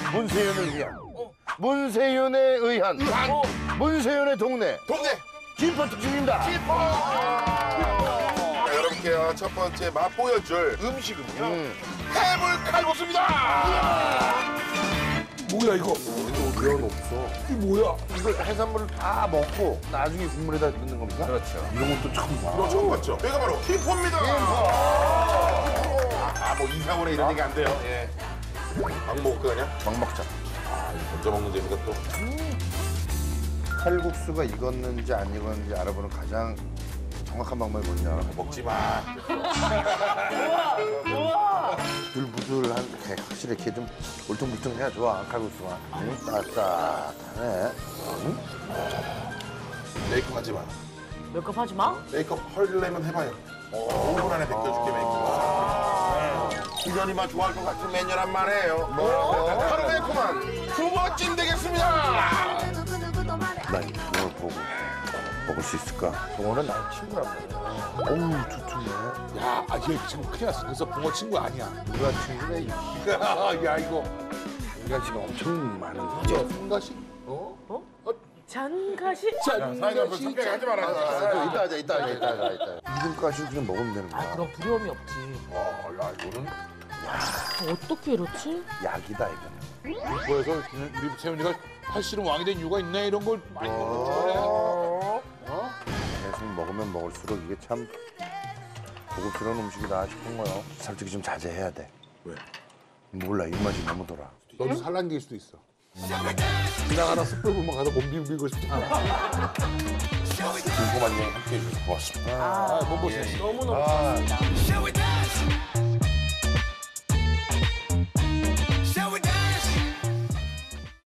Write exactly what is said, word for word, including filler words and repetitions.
문세윤을 위한 문세윤에 의한 문세윤의 동네 동네 김포 특집입니다. 자, 여러분께 첫 번째 맛보여줄 음식은요 해물 칼국수입니다. 뭐야 이거? 면 없어. 이 뭐야? 이거 해산물을 다 먹고 나중에 국물에다 넣는 겁니까? 그렇죠. 이런 것도 처음 봐. 이거 처음 봤죠? 여기가 바로 김포입니다. 아뭐 이상원에 이런 얘기 안 돼요. 예. 막 먹을까 그냥? 막 먹자. 아 이거 먼저 먹는 재미가 또. 칼국수가 익었는지 안 익었는지 알아보는 가장 정확한 방법이 뭔지 알아? 먹지 마. 부들부들한 게 확실히 이렇게 좀 울퉁불퉁해야 좋아 칼국수가. 응? 따뜻하네. 응? 메이크업 하지 마. 메이크업 하지 마? 메이크업 헐려면 해봐요. 오 분 안에 벗겨줄게 메이크업. 희전이만 좋아할 것 같은 매년한 말이에요. 하루 메이크업만 두 번쯤 되겠습니다. 나 이 붕어를 보고 먹을 수 있을까? 붕어는 나의 친구란 말이야. 어우 두툼해. 야, 아, 얘 지금 큰일 났어. 그래서 붕어 친구 아니야. 누가 친구래? 이 야, 이거. 우리가 지금 엄청 많은 저 성가시? 어? 어? 잔가시? 사이가 앞에 섭외 하지 말아. 이따 하자 이따 하자 이따 하자 이따. 이름까지 그냥 먹으면 되는 거야. 아, 그럼 두려움이 없지. 어, 야 이거는 어떻게 이렇지? 약이다 이거는. 뭐해서 우리 세훈이가 팔씨름 왕이 된 이유가 있네 이런 걸 많이 먹는 거래. 어? 계속 먹으면 먹을수록 이게 참 고급스러운 음식이다 싶은 거요. 솔직히 좀 자제해야 돼. 왜? 몰라 입맛이 너무 돌아. 너도 살랑길 수도 있어. 지나가다 숯불구멍 가서 몸 비비고 싶다. 궁금한 얘기 함께 해주셔서 고맙습니다. 아, 몸보신. 너무너무 좋습니다.